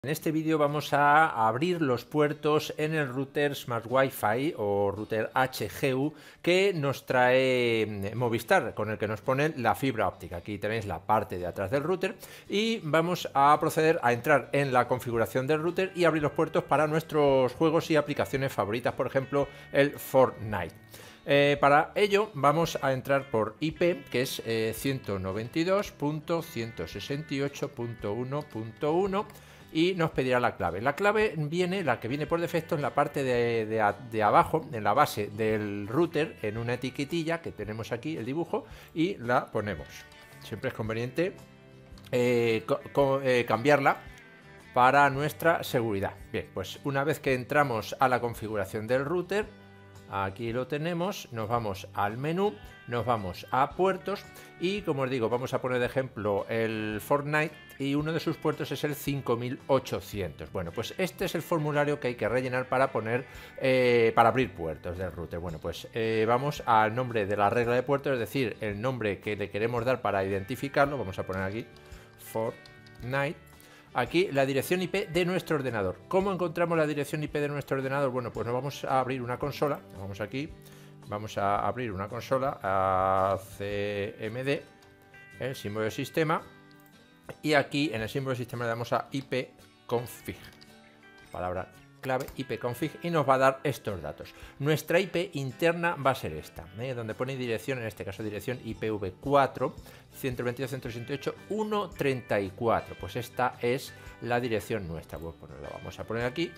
En este vídeo vamos a abrir los puertos en el router Smart Wi-Fi o router HGU que nos trae Movistar, con el que nos ponen la fibra óptica. Aquí tenéis la parte de atrás del router y vamos a proceder a entrar en la configuración del router y abrir los puertos para nuestros juegos y aplicaciones favoritas, por ejemplo el Fortnite. Para ello vamos a entrar por IP, que es 192.168.1.1 y nos pedirá la clave. La clave viene, la que viene por defecto, en la parte de abajo, en la base del router, en una etiquetilla que tenemos aquí, el dibujo, y la ponemos. Siempre es conveniente cambiarla para nuestra seguridad. Bien, pues una vez que entramos a la configuración del router, aquí lo tenemos, nos vamos al menú, nos vamos a puertos y, como os digo, vamos a poner de ejemplo el Fortnite y uno de sus puertos es el 5800. Bueno, pues este es el formulario que hay que rellenar para para abrir puertos del router. Bueno, pues vamos al nombre de la regla de puerto, es decir, el nombre que le queremos dar para identificarlo. Vamos a poner aquí Fortnite. Aquí la dirección IP de nuestro ordenador. ¿Cómo encontramos la dirección IP de nuestro ordenador? Bueno, pues nos vamos a abrir una consola. Vamos aquí, vamos a abrir una consola a CMD, el símbolo de sistema, y aquí en el símbolo de sistema le damos a ipconfig, palabra clave ipconfig, y nos va a dar estos datos. Nuestra IP interna va a ser esta, donde pone dirección, en este caso dirección IPv4 192.168.1.34. Pues esta es la dirección nuestra. Pues la vamos a poner aquí,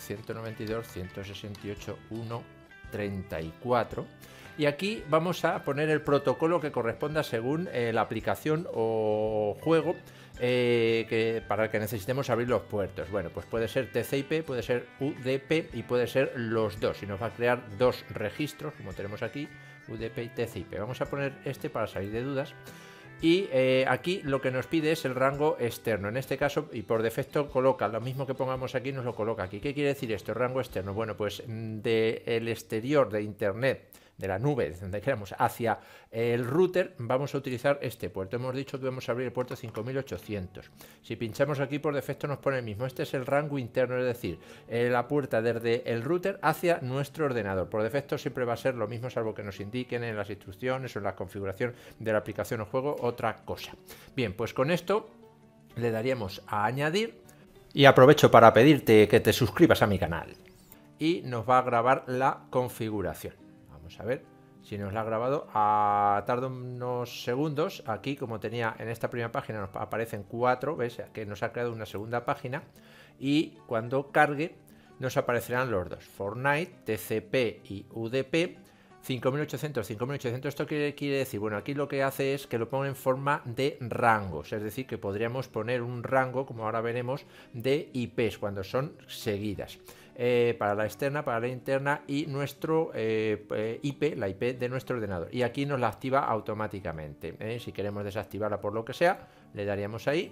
192.168.1.34. Y aquí vamos a poner el protocolo que corresponda según la aplicación o juego para el que necesitemos abrir los puertos. Bueno, pues puede ser TCP, puede ser UDP y puede ser los dos. Y nos va a crear dos registros, como tenemos aquí, UDP y TCP. Vamos a poner este para salir de dudas. Y aquí lo que nos pide es el rango externo. En este caso, y por defecto coloca lo mismo que pongamos aquí, nos lo coloca aquí. ¿Qué quiere decir esto? Rango externo. Bueno, pues del exterior de internet, de la nube, desde donde queramos, hacia el router, vamos a utilizar este puerto. Hemos dicho que vamos a abrir el puerto 5800. Si pinchamos aquí, por defecto nos pone el mismo. Este es el rango interno, es decir, la puerta desde el router hacia nuestro ordenador. Por defecto siempre va a ser lo mismo, salvo que nos indiquen en las instrucciones o en la configuración de la aplicación o juego otra cosa. Bien, pues con esto le daríamos a añadir. Y aprovecho para pedirte que te suscribas a mi canal. Y nos va a grabar la configuración. Vamos a ver si nos la ha grabado. Tarda unos segundos. Aquí, como tenía en esta primera página, nos aparecen 4. ¿Ves? Que nos ha creado una segunda página. Y cuando cargue, nos aparecerán los dos: Fortnite, TCP y UDP. 5800, 5800. Esto quiere decir, bueno, aquí lo que hace es que lo pone en forma de rangos, es decir, que podríamos poner un rango, como ahora veremos, de IPs cuando son seguidas. Para la externa, para la interna y nuestro IP, la IP de nuestro ordenador. Y aquí nos la activa automáticamente. Si queremos desactivarla por lo que sea, le daríamos ahí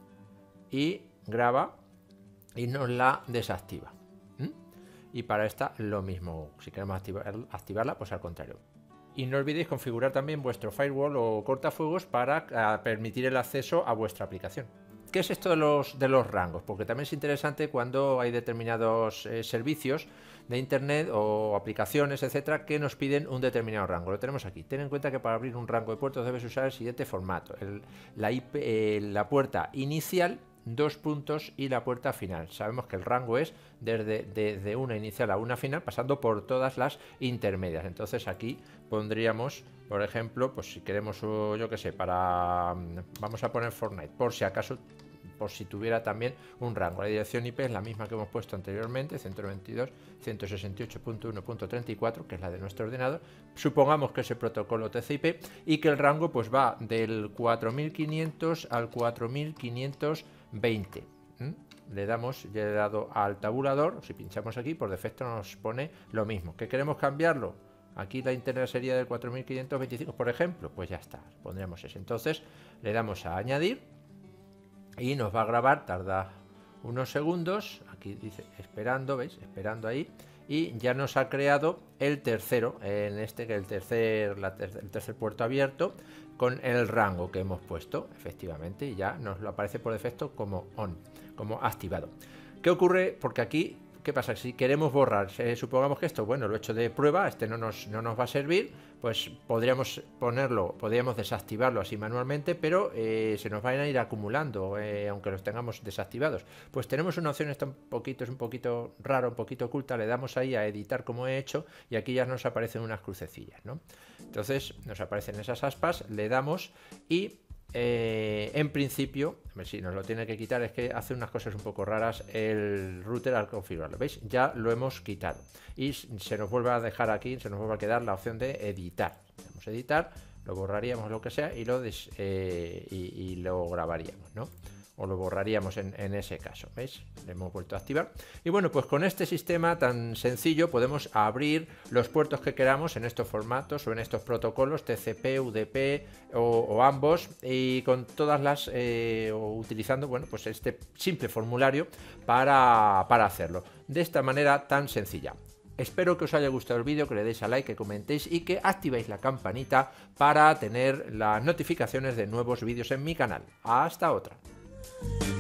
y graba y nos la desactiva. Y para esta lo mismo, si queremos activarla, pues al contrario. Y no olvidéis configurar también vuestro firewall o cortafuegos para permitir el acceso a vuestra aplicación. ¿Qué es esto de los rangos? Porque también es interesante cuando hay determinados servicios de internet o aplicaciones, etcétera, que nos piden un determinado rango. Lo tenemos aquí. Ten en cuenta que para abrir un rango de puertos debes usar el siguiente formato: la puerta inicial, 2 puntos, y la puerta final. Sabemos que el rango es desde una inicial a una final, pasando por todas las intermedias. Entonces aquí pondríamos, por ejemplo, pues si queremos, yo que sé, vamos a poner Fortnite, por si acaso, por si tuviera también un rango. La dirección IP es la misma que hemos puesto anteriormente, 192.168.1.34, que es la de nuestro ordenador. Supongamos que es el protocolo TCP y que el rango pues va del 4500 al 4520. Le damos, ya he dado al tabulador. Si pinchamos aquí, por defecto nos pone lo mismo. ¿Que queremos cambiarlo? Aquí la interna sería del 4525, por ejemplo. Pues ya está, pondríamos ese. Entonces le damos a añadir y nos va a grabar. Tarda unos segundos. Aquí dice esperando, ¿veis? Esperando ahí. Y ya nos ha creado el tercero, en este, que el tercer puerto abierto, con el rango que hemos puesto, efectivamente, y ya nos lo aparece por defecto como on, como activado. ¿Qué ocurre? Porque aquí, ¿qué pasa? Si queremos borrar, supongamos que esto, bueno, lo he hecho de prueba, este no nos va a servir, pues podríamos desactivarlo así manualmente, pero se nos van a ir acumulando, aunque los tengamos desactivados. Pues tenemos una opción, es un poquito rara, un poquito oculta, le damos ahí a editar como he hecho, y aquí ya nos aparecen unas crucecillas, ¿no? Entonces nos aparecen esas aspas, le damos y en principio, a ver si nos lo tiene que quitar, es que hace unas cosas un poco raras el router al configurarlo, ¿veis? Ya lo hemos quitado y se nos vuelve a dejar aquí, se nos vuelve a quedar la opción de editar. Vamos a editar, lo borraríamos, lo que sea, y lo grabaríamos, ¿no? O lo borraríamos en ese caso, ¿veis? Le hemos vuelto a activar. Y bueno, pues con este sistema tan sencillo podemos abrir los puertos que queramos en estos formatos o en estos protocolos, TCP, UDP o ambos, y con todas las, o utilizando, bueno, pues este simple formulario para hacerlo. De esta manera tan sencilla. Espero que os haya gustado el vídeo, que le deis a like, que comentéis y que activéis la campanita para tener las notificaciones de nuevos vídeos en mi canal. Hasta otra.